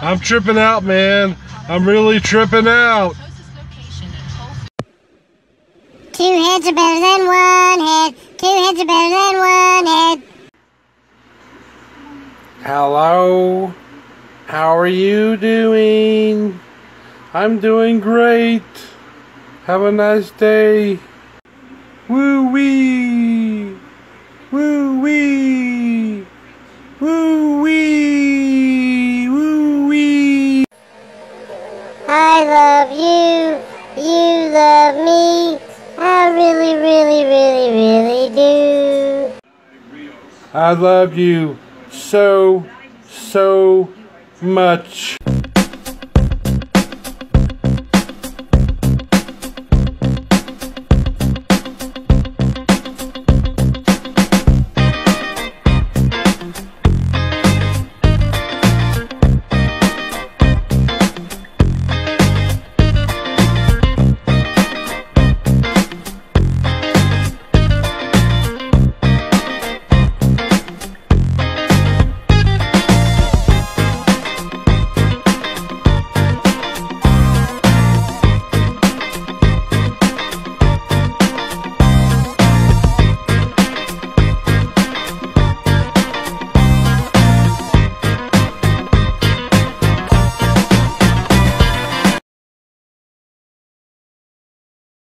I'm tripping out, man. I'm really tripping out. Two heads are better than one head. Two heads are better than one head. Hello? How are you doing? I'm doing great. Have a nice day. Woo-wee! Woo-wee! Woo-wee! Woo-wee! I love you. You love me. I really, really, really, really do. I love you so much.